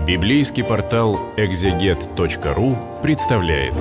Библейский портал экзегет.ру представляет.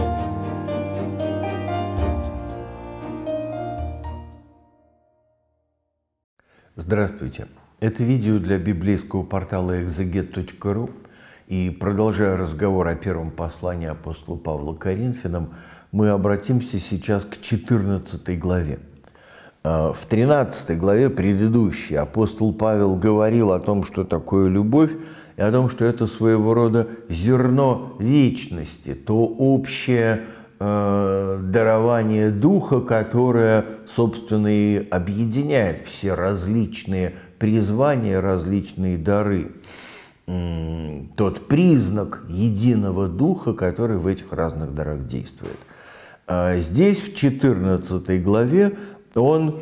Здравствуйте! Это видео для библейского портала экзегет.ру. И продолжая разговор о первом послании апостола Павла к Коринфянам, мы обратимся сейчас к 14 главе. В 13 главе предыдущей апостол Павел говорил о том, что такое любовь, и о том, что это своего рода зерно вечности, то общее дарование Духа, которое, собственно, и объединяет все различные призвания, различные дары. Тот признак единого Духа, который в этих разных дарах действует. Здесь, в 14 главе, он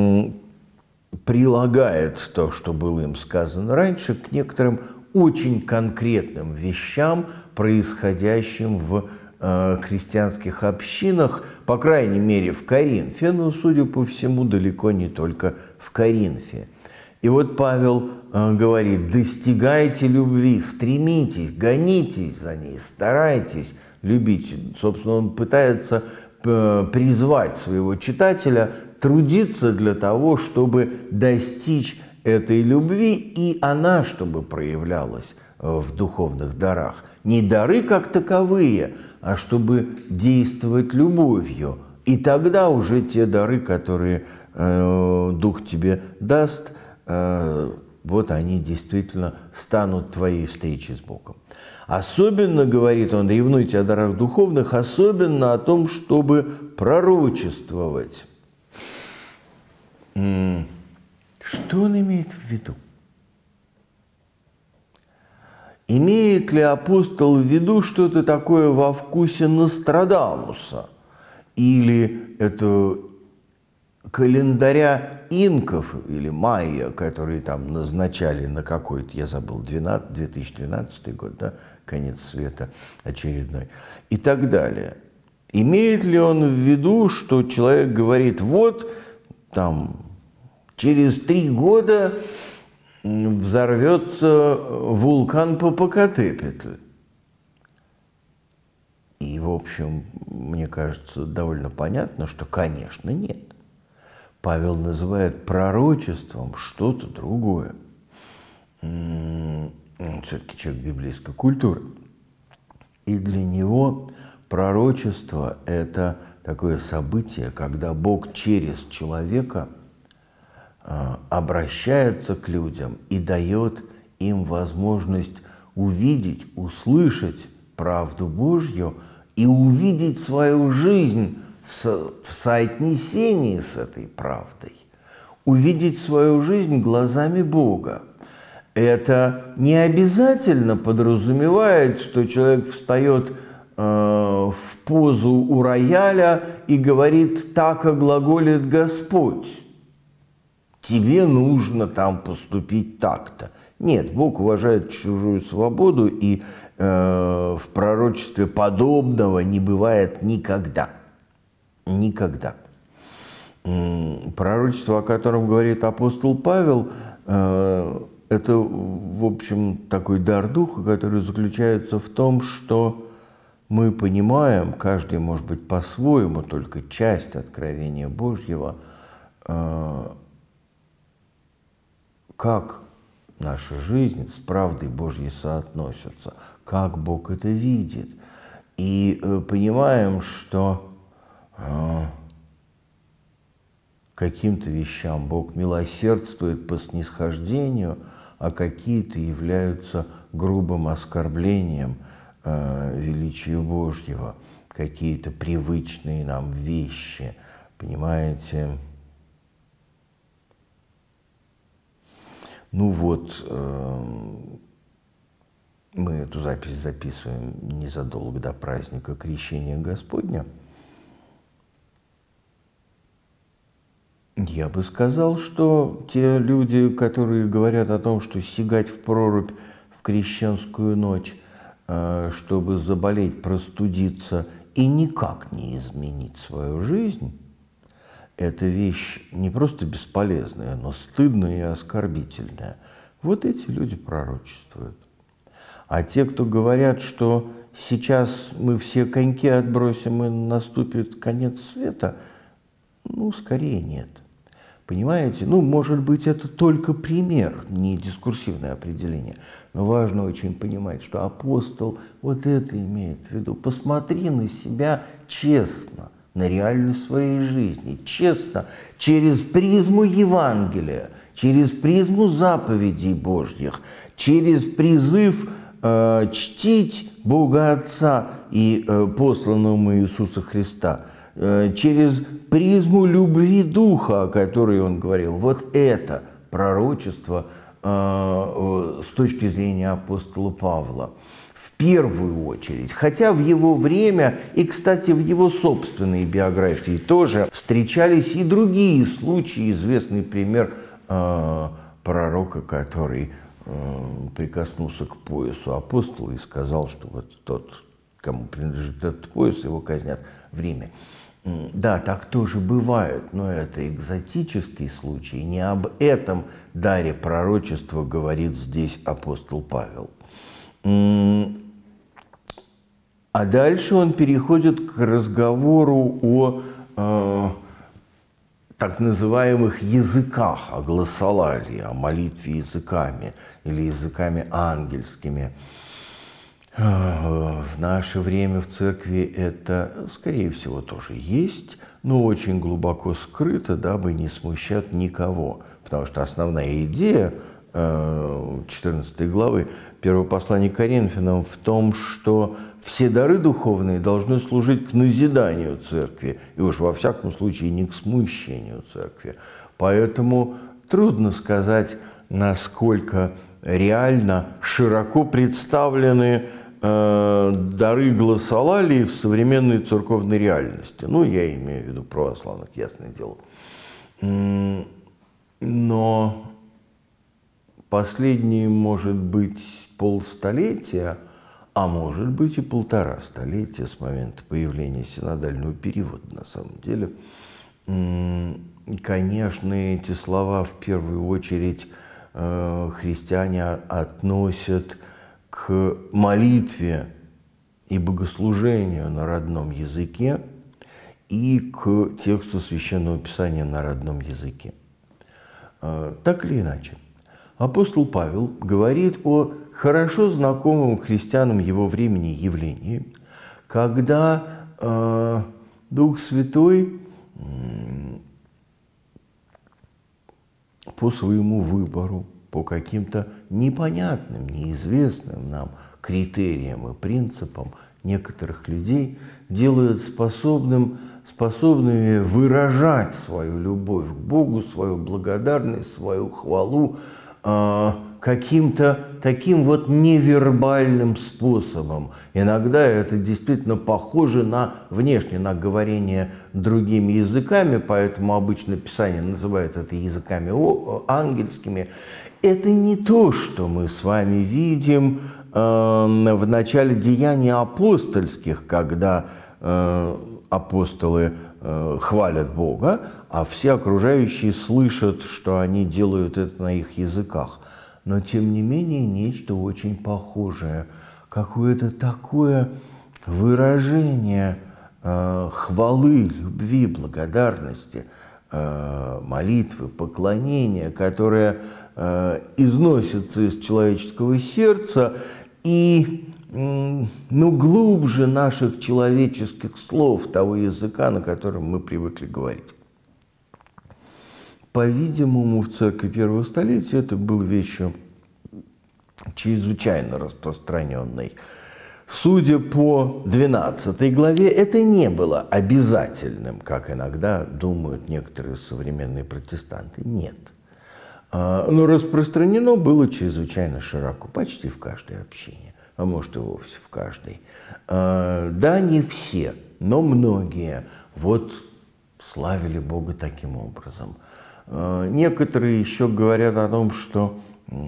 прилагает то, что было им сказано раньше, к некоторым очень конкретным вещам, происходящим в христианских общинах, по крайней мере в Коринфе, но, судя по всему, далеко не только в Коринфе. И вот Павел говорит: достигайте любви, стремитесь, гонитесь за ней, старайтесь любить. Собственно, он пытается призвать своего читателя трудиться для того, чтобы достичь этой любви, и она, чтобы проявлялась в духовных дарах. Не дары как таковые, а чтобы действовать любовью. И тогда уже те дары, которые Дух тебе даст, вот они действительно станут твоей встречей с Богом. Особенно, говорит он, ревнуйте о дарах духовных, особенно о том, чтобы пророчествовать. Что он имеет в виду? Имеет ли апостол в виду что-то такое во вкусе Нострадамуса? Или это календаря инков или майя, которые там назначали на какой-то, я забыл, 2012 год, да, конец света очередной, и так далее. Имеет ли он в виду, что человек говорит: вот там через 3 года взорвется вулкан Попокатепетль? И, в общем, мне кажется, довольно понятно, что, конечно, нет. Павел называет пророчеством что-то другое. Он все-таки человек библейской культуры. И для него пророчество – это такое событие, когда Бог через человека обращается к людям и дает им возможность увидеть, услышать правду Божью и увидеть свою жизнь в соотнесении с этой правдой, увидеть свою жизнь глазами Бога. Это не обязательно подразумевает, что человек встает в позу у рояля и говорит: так глаголит Господь, тебе нужно там поступить так-то. Нет, Бог уважает чужую свободу, и в пророчестве подобного не бывает никогда. Никогда. Пророчество, о котором говорит апостол Павел, это, в общем, такой дар Духа, который заключается в том, что мы понимаем, каждый, может быть, по-своему, только часть откровения Божьего, как наша жизнь с правдой Божьей соотносится, как Бог это видит. И понимаем, что каким-то вещам Бог милосердствует по снисхождению, а какие-то являются грубым оскорблением величия Божьего, какие-то привычные нам вещи, понимаете? Ну вот, мы эту запись записываем незадолго до праздника Крещения Господня. Я бы сказал, что те люди, которые говорят о том, что сигать в прорубь в крещенскую ночь, чтобы заболеть, простудиться и никак не изменить свою жизнь, это вещь не просто бесполезная, но стыдная и оскорбительная. Вот эти люди пророчествуют. А те, кто говорят, что сейчас мы все коньки отбросим и наступит конец света, ну, скорее нет. Понимаете? Ну, может быть, это только пример, не дискурсивное определение. Но важно очень понимать, что апостол вот это имеет в виду. Посмотри на себя честно, на реальность своей жизни, честно, через призму Евангелия, через призму заповедей Божьих, через призыв чтить Бога Отца и посланного Иисуса Христа, через призму любви Духа, о которой он говорил. Вот это пророчество с точки зрения апостола Павла. В первую очередь, хотя в его время, и, кстати, в его собственной биографии тоже встречались и другие случаи, известный пример пророка, который прикоснулся к поясу апостола и сказал, что вот тот, кому принадлежит этот пояс, его казнят в Риме. Да, так тоже бывает, но это экзотический случай. Не об этом даре пророчества говорит здесь апостол Павел. А дальше он переходит к разговору о так называемых языках, о глоссолалии, о молитве языками или языками ангельскими. В наше время в церкви это, скорее всего, тоже есть, но очень глубоко скрыто, дабы не смущать никого. Потому что основная идея 14 главы первого послания к Коринфянам в том, что все дары духовные должны служить к назиданию церкви, и уж во всяком случае не к смущению церкви. Поэтому трудно сказать, насколько реально широко представлены дары глоссолалии в современной церковной реальности. Ну, я имею в виду православных, ясное дело. Но последние, может быть, полстолетия, а может быть и 1,5 столетия с момента появления синодального перевода, на самом деле. Конечно, эти слова в первую очередь христиане относят к молитве и богослужению на родном языке и к тексту Священного Писания на родном языке. Так или иначе, апостол Павел говорит о хорошо знакомом христианам его времени явлении, когда Дух Святой по своему выбору, по каким-то непонятным, неизвестным нам критериям и принципам некоторых людей делает способными выражать свою любовь к Богу, свою благодарность, свою хвалу каким-то таким вот невербальным способом. Иногда это действительно похоже на внешне, на говорение другими языками, поэтому обычно Писание называет это языками ангельскими. Это не то, что мы с вами видим в начале деяний апостольских, когда апостолы хвалят Бога, а все окружающие слышат, что они делают это на их языках. Но, тем не менее, нечто очень похожее, какое-то такое выражение хвалы, любви, благодарности, молитвы, поклонения, которое износится из человеческого сердца и глубже наших человеческих слов, того языка, на котором мы привыкли говорить. По-видимому, в церкви первого столетия это было вещью чрезвычайно распространенной. Судя по 12 главе, это не было обязательным, как иногда думают некоторые современные протестанты. Нет. Но распространено было чрезвычайно широко, почти в каждой общине, а может и вовсе в каждой. Да, не все, но многие вот славили Бога таким образом. Некоторые еще говорят о том, что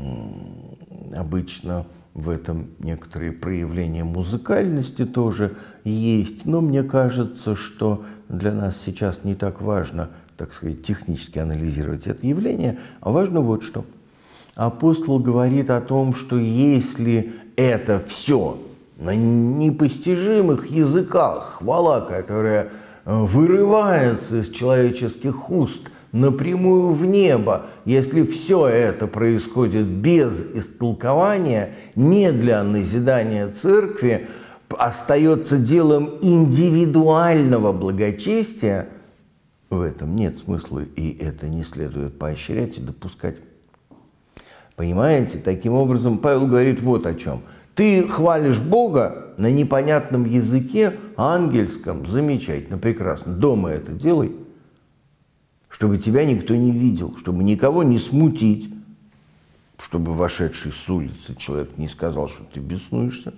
обычно в этом некоторые проявления музыкальности тоже есть. Но мне кажется, что для нас сейчас не так важно, так сказать, технически анализировать это явление, а важно вот что. апостол говорит о том, что если это все на непостижимых языках, хвала, которая вырывается из человеческих уст напрямую в небо, если все это происходит без истолкования, не для назидания церкви, остается делом индивидуального благочестия, в этом нет смысла, и это не следует поощрять и допускать. Понимаете? Таким образом, Павел говорит вот о чем. Ты хвалишь Бога на непонятном языке, ангельском, замечательно, прекрасно. Дома это делай, чтобы тебя никто не видел, чтобы никого не смутить, чтобы вошедший с улицы человек не сказал, что ты беснуешься.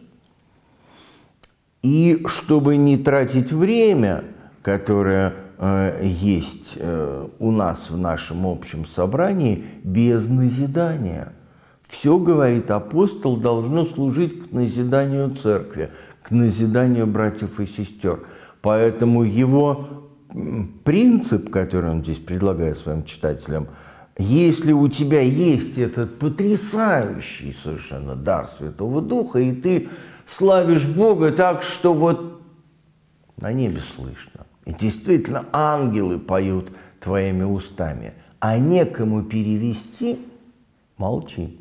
И чтобы не тратить время, которое есть у нас в нашем общем собрании, без назидания. Все, говорит апостол, должно служить к назиданию церкви, к назиданию братьев и сестер. Поэтому его принцип, который он здесь предлагает своим читателям, если у тебя есть этот потрясающий совершенно дар Святого Духа, и ты славишь Бога так, что вот на небе слышно. И действительно ангелы поют твоими устами, а некому перевести, молчи.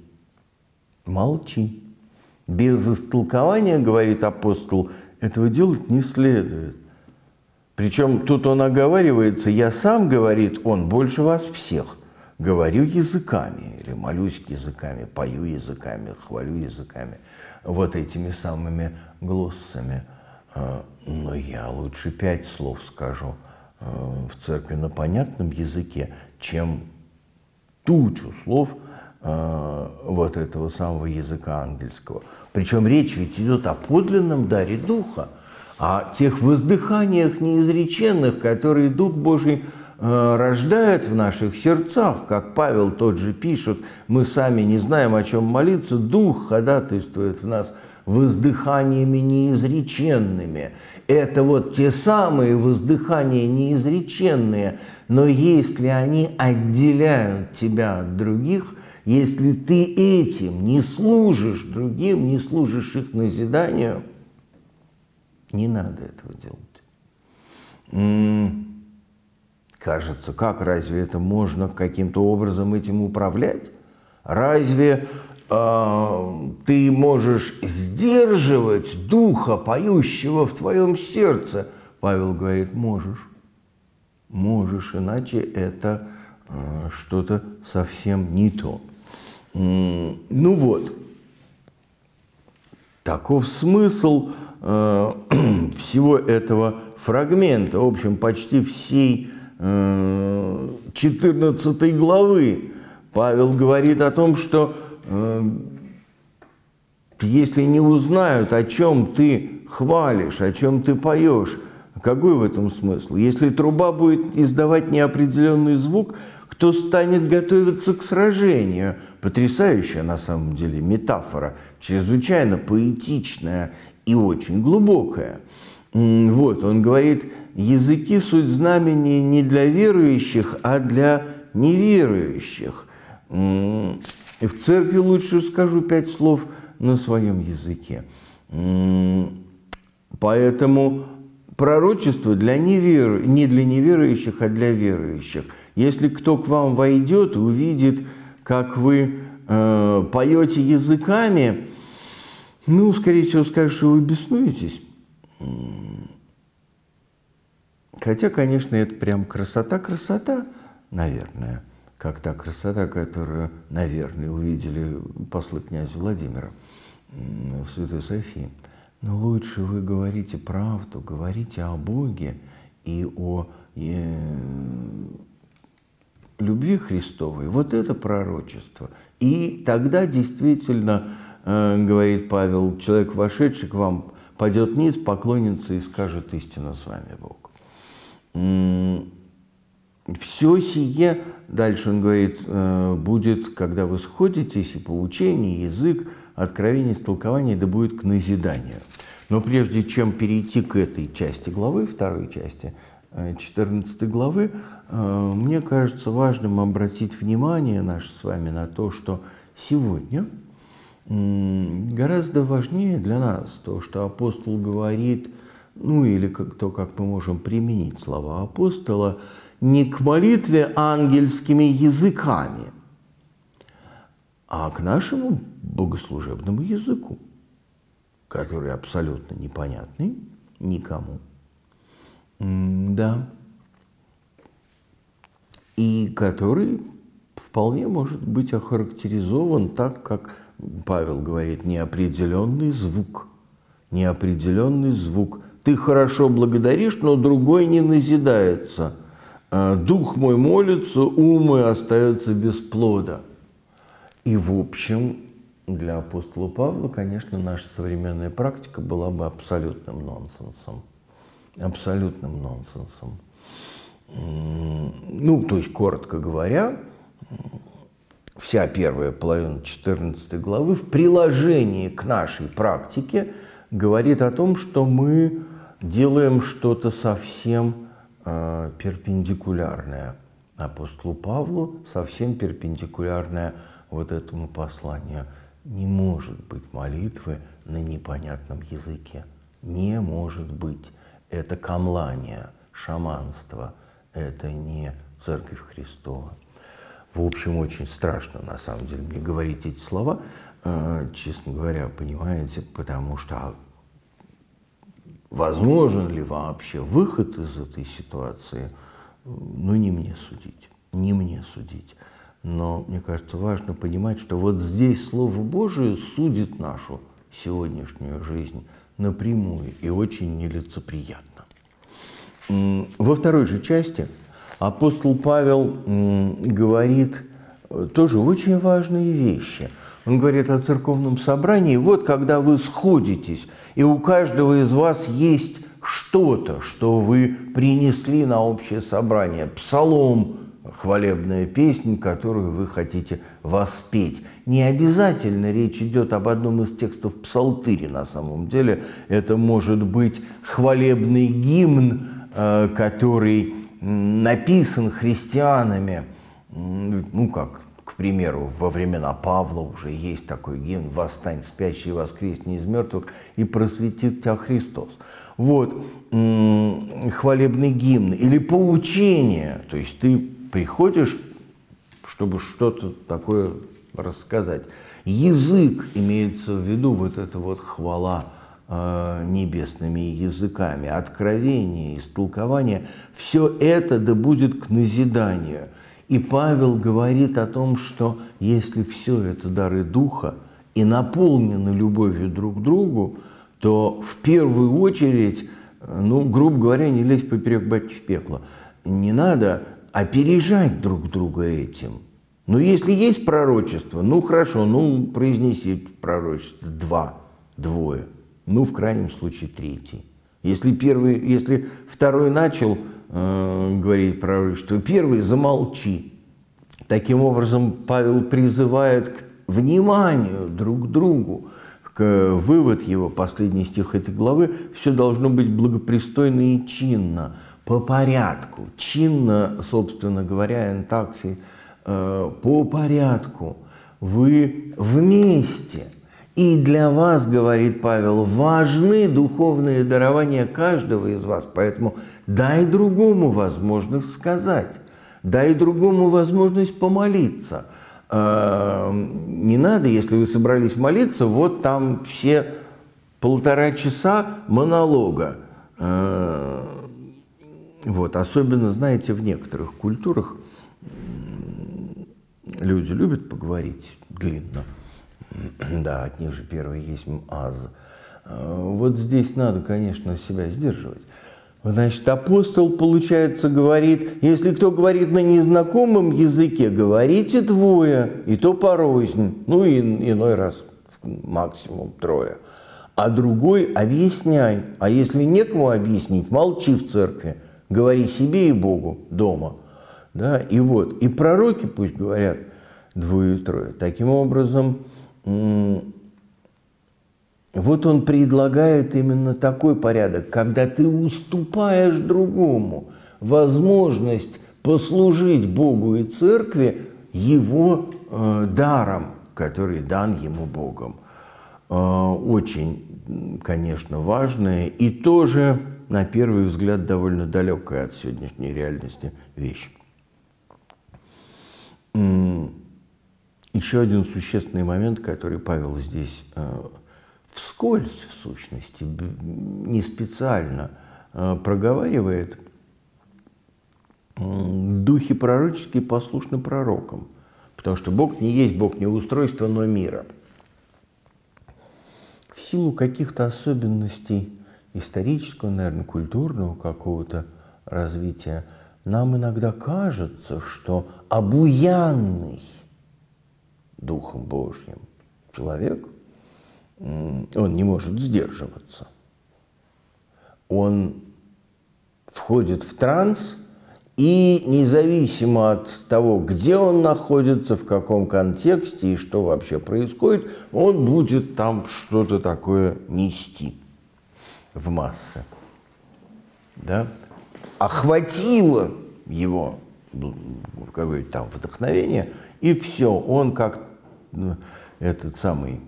Молчи. Без истолкования, говорит апостол, этого делать не следует. Причем тут он оговаривается, я сам, говорит он, больше вас всех. Говорю языками, или молюсь языками, пою языками, хвалю языками, вот этими самыми глоссами. Но я лучше 5 слов скажу в церкви на понятном языке, чем тучу слов вот этого самого языка ангельского. Причем речь ведь идет о подлинном даре Духа, о тех воздыханиях неизреченных, которые Дух Божий рождает в наших сердцах. Как Павел тот же пишет, мы сами не знаем, о чем молиться, Дух ходатайствует в нас воздыханиями неизреченными. Это вот те самые воздыхания неизреченные, но если они отделяют тебя от других, если ты этим не служишь другим, не служишь их назиданию, не надо этого делать. Кажется, как, разве это можно каким-то образом этим управлять? Разве ты можешь сдерживать духа, поющего в твоем сердце? Павел говорит, можешь. Можешь, иначе это что-то совсем не то. Ну вот, таков смысл всего этого фрагмента, в общем, почти всей 14 главы. Павел говорит о том, что если не узнают, о чем ты хвалишь, о чем ты поешь, какой в этом смысл? Если труба будет издавать неопределенный звук, кто станет готовиться к сражению? Потрясающая на самом деле метафора, чрезвычайно поэтичная и очень глубокая. Вот, он говорит, языки – суть знамения не для верующих, а для неверующих. И в церкви лучше скажу 5 слов на своем языке. Поэтому пророчество не для неверующих, а для верующих. Если кто к вам войдет и увидит, как вы поете языками, ну, скорее всего, скажет, что вы беснуетесь. Хотя, конечно, это прям красота, наверное, как та красота, которую, наверное, увидели послы князя Владимира в Святой Софии. Но лучше вы говорите правду, говорите о Боге и о любви Христовой. Вот это пророчество. И тогда действительно, говорит Павел, человек, вошедший к вам, падет ниц, поклонится и скажет: истинно с вами Бог. Все сие, дальше он говорит, будет, когда вы сходитесь, и поучение, язык, откровение, истолкование, да будет к назиданию. Но прежде чем перейти к этой части главы, второй части 14 главы, мне кажется важным обратить внимание наше с вами на то, что сегодня гораздо важнее для нас то, что апостол говорит, ну или как мы можем применить слова апостола, не к молитве ангельскими языками, а к нашему богослужебному языку, который абсолютно непонятный никому. Да. И который вполне может быть охарактеризован так, как Павел говорит, неопределенный звук. Неопределенный звук. Ты хорошо благодаришь, но другой не назидается. Дух мой молится, ум мой остается без плода. И в общем, для апостола Павла, конечно, наша современная практика была бы абсолютным нонсенсом. Абсолютным нонсенсом. Ну, то есть, коротко говоря, вся первая половина 14 главы в приложении к нашей практике говорит о том, что мы делаем что-то совсем перпендикулярное апостолу Павлу, совсем перпендикулярное вот этому посланию. Не может быть молитвы на непонятном языке. Не может быть. Это камлание, шаманство. Это не Церковь Христова. В общем, очень страшно, на самом деле, мне говорить эти слова, честно говоря, понимаете, потому что возможен ли вообще выход из этой ситуации, ну, не мне судить, не мне судить. Но, мне кажется, важно понимать, что вот здесь Слово Божие судит нашу сегодняшнюю жизнь напрямую и очень нелицеприятно. Во второй же части апостол Павел говорит тоже очень важные вещи. Он говорит о церковном собрании. Вот когда вы сходитесь, и у каждого из вас есть что-то, что вы принесли на общее собрание. Псалом, хвалебная песня, которую вы хотите воспеть. Не обязательно речь идет об одном из текстов Псалтыря на самом деле. Это может быть хвалебный гимн, который написан христианами, ну как, к примеру, во времена Павла уже есть такой гимн «Восстань, спящий, воскресни из мертвых, и просветит тебя Христос». Вот, хвалебный гимн или поучение, то есть ты приходишь, чтобы что-то такое рассказать. Язык, имеется в виду вот эта вот хвала небесными языками, откровение, истолкование, все это да будет к назиданию. И Павел говорит о том, что если все это дары Духа и наполнены любовью друг к другу, то в первую очередь, ну, грубо говоря, не лезть поперек батьки в пекло. Не надо опережать друг друга этим. Но если есть пророчество, ну хорошо, ну произнеси пророчество двое. Ну, в крайнем случае, третий. Если второй начал говорить пророчество, первый замолчи. Таким образом, Павел призывает к вниманию друг к другу. Вывод его, последний стих этой главы, все должно быть благопристойно и чинно, по порядку. Чинно, собственно говоря, энтаксис, по порядку. Вы вместе. И для вас, говорит Павел, важны духовные дарования каждого из вас. Поэтому дай другому возможность сказать, дай другому возможность помолиться. Не надо, если вы собрались молиться, вот там все 1,5 часа монолога. Вот, особенно, знаете, в некоторых культурах люди любят поговорить длинно. Да, от них же первый есть аз. Вот здесь надо, конечно, себя сдерживать. Значит, апостол, получается, говорит, если кто говорит на незнакомом языке, говорите двое, и то порознь, ну и иной раз максимум 3. А другой объясняй. А если некому объяснить, молчи в церкви, говори себе и Богу дома. Да? И вот, и пророки пусть говорят 2 и 3. Таким образом, вот он предлагает именно такой порядок, когда ты уступаешь другому возможность послужить Богу и церкви его даром, который дан ему Богом. Очень, конечно, важная и тоже, на первый взгляд, довольно далекая от сегодняшней реальности вещь. Еще один существенный момент, который Павел здесь вскользь, в сущности, не специально проговаривает: духи пророческие послушны пророкам, потому что Бог не есть Бог не устройства, но мира. В силу каких-то особенностей исторического, наверное, культурного какого-то развития, нам иногда кажется, что обуянный Духом Божьим человек, он не может сдерживаться. Он входит в транс, и независимо от того, где он находится, в каком контексте и что вообще происходит, он будет там что-то такое нести в массы. Да? Охватило его какое-то там вдохновение, и все, он как этот самый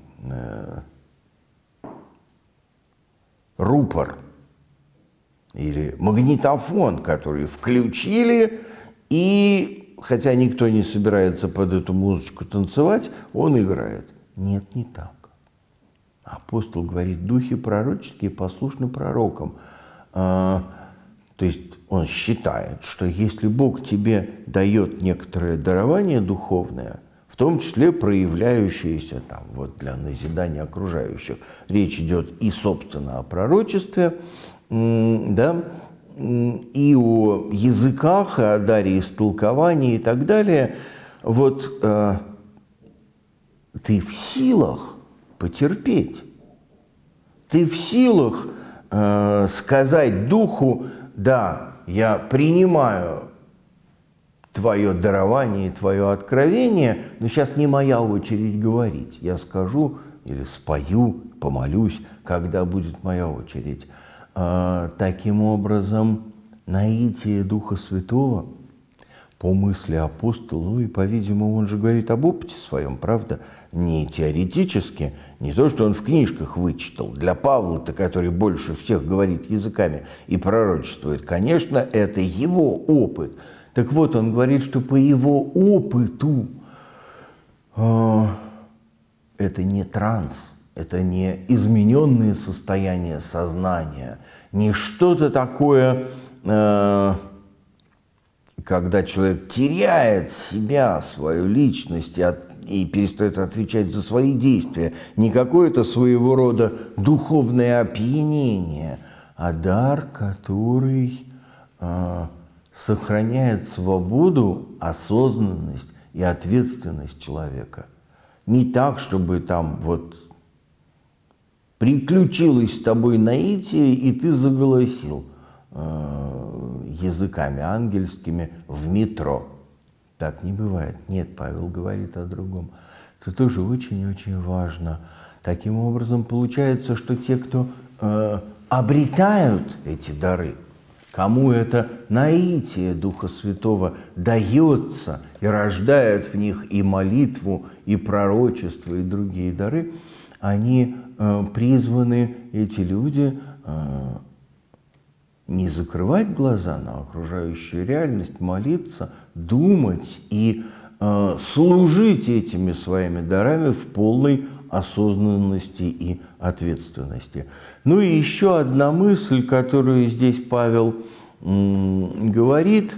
рупор или магнитофон, который включили, и хотя никто не собирается под эту музычку танцевать, он играет. Нет, не так. Апостол говорит: духи пророческие послушны пророкам. То есть он считает, что если Бог тебе дает некоторое дарование духовное, в том числе проявляющееся там, вот, для назидания окружающих, речь идет и, собственно, о пророчестве, да, и о языках, и о даре истолкования и так далее, вот ты в силах потерпеть, ты в силах сказать Духу: да, я принимаю твое дарование и твое откровение, но сейчас не моя очередь говорить. Я скажу или спою, помолюсь, когда будет моя очередь. Таким образом, наитие Духа Святого, по мысли апостола, ну и, по-видимому, он же говорит об опыте своем, правда, не теоретически, не то, что он в книжках вычитал. Для Павла-то, который больше всех говорит языками и пророчествует, конечно, это его опыт. Так вот, он говорит, что по его опыту это не транс, это не измененные состояния сознания, не что-то такое, когда человек теряет себя, свою личность и перестает отвечать за свои действия, не какое-то своего рода духовное опьянение, а дар, который сохраняет свободу, осознанность и ответственность человека. Не так, чтобы там вот приключилось с тобой наитие, и ты заголосил языками ангельскими в метро. Так не бывает. Нет, Павел говорит о другом. Это тоже очень-очень важно. Таким образом, получается, что те, кто обретают эти дары, кому это наитие Духа Святого дается и рождает в них и молитву, и пророчество, и другие дары, они призваны, эти люди, не закрывать глаза на окружающую реальность, молиться, думать и служить этими своими дарами в полной осознанности и ответственности. Ну и еще одна мысль, которую здесь Павел говорит,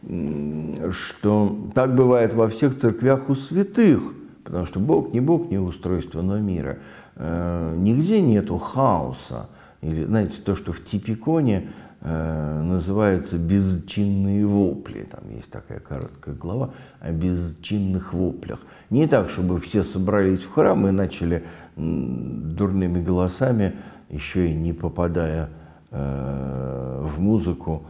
что так бывает во всех церквях у святых, потому что Бог не устройство, но мира. Нигде нету хаоса. Или, знаете, то, что в типиконе называется «безчинные вопли». Там есть такая короткая глава о безчинных воплях. Не так, чтобы все собрались в храм и начали дурными голосами, еще и не попадая в музыку,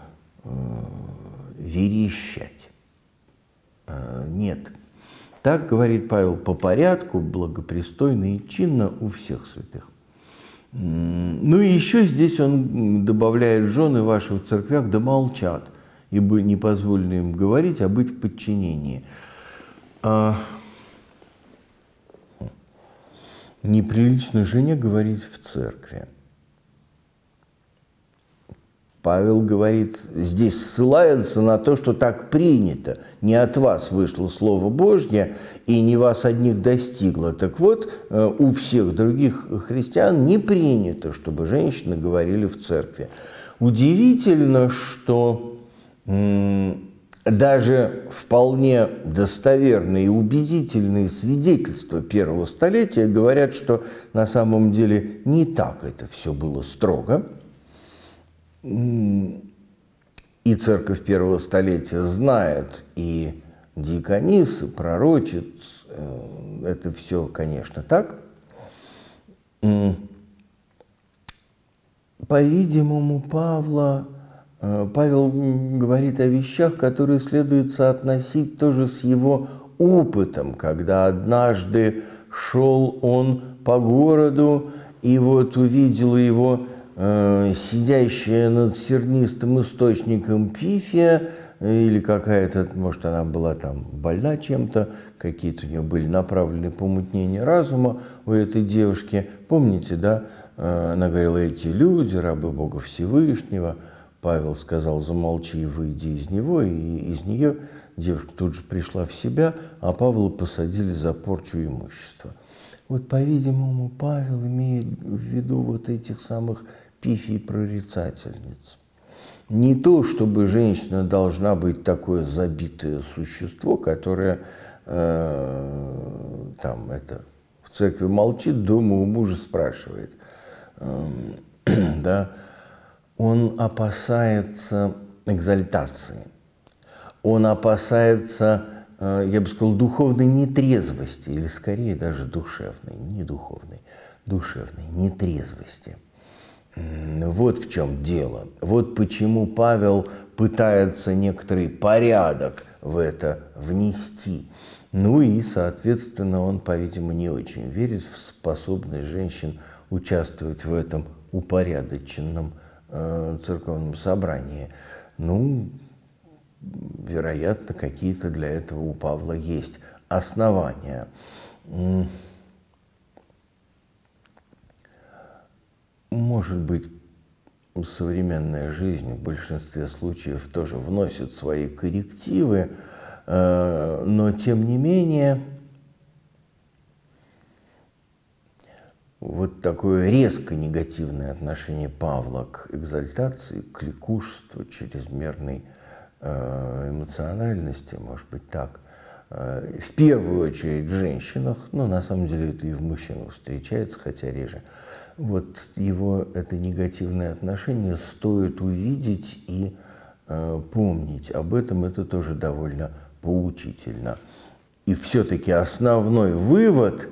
верещать. Нет. Так говорит Павел: по порядку, благопристойно и чинно у всех святых. Ну и еще здесь он добавляет: жены ваши в церквях да молчат, ибо не позволено им говорить, а быть в подчинении. Неприлично жене говорить в церкви. Павел говорит, здесь ссылается на то, что так принято. Не от вас вышло Слово Божье, и не вас одних достигло. Так вот, у всех других христиан не принято, чтобы женщины говорили в церкви. Удивительно, что даже вполне достоверные и убедительные свидетельства первого столетия говорят, что на самом деле не так это все было строго. И церковь первого столетия знает, и диаконис, и пророчиц, это все, конечно, так. По-видимому, Павел говорит о вещах, которые следует соотносить тоже с его опытом, когда однажды шел он по городу, и вот увидела его сидящая над сернистым источником Пифия, или какая-то, может, она была там больна чем-то, какие-то у нее были направлены помутнения разума у этой девушки. Помните, да? Она говорила, эти люди, рабы Бога Всевышнего. Павел сказал, замолчи и выйди из него, и из нее девушка тут же пришла в себя, а Павла посадили за порчу имущества. Вот, по-видимому, Павел имеет в виду вот этих самых пифий-прорицательниц. Не то, чтобы женщина должна быть такое забитое существо, которое там это в церкви молчит, дома у мужа спрашивает. Да? Он опасается экзальтации, он опасается, я бы сказал, духовной нетрезвости, или скорее даже душевной, не духовной, душевной нетрезвости. Вот в чем дело. Вот почему Павел пытается некоторый порядок в это внести. Ну и, соответственно, он, по-видимому, не очень верит в способность женщин участвовать в этом упорядоченном церковном собрании. Ну, вероятно, какие-то для этого у Павла есть основания. Может быть, современная жизнь в большинстве случаев тоже вносит свои коррективы, но тем не менее вот такое резко негативное отношение Павла к экзальтации, к кликушеству, чрезмерной эмоциональности, может быть так, в первую очередь в женщинах, но на самом деле это и в мужчинах встречается, хотя реже. Вот его это негативное отношение стоит увидеть и помнить. Об этом это тоже довольно поучительно. И все-таки основной вывод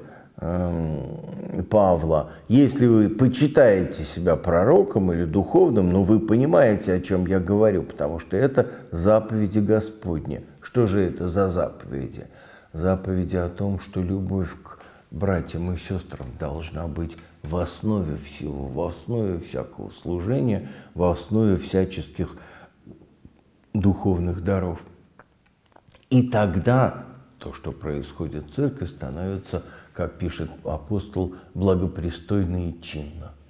Павла, если вы почитаете себя пророком или духовным, но вы понимаете, о чем я говорю, потому что это заповеди Господни. Что же это за заповеди? Заповеди о том, что любовь к братьям и сестрам должна быть в основе всего, в основе всякого служения, в основе всяческих духовных даров. И тогда то, что происходит в церкви, становится, как пишет апостол, благопристойно и чинно.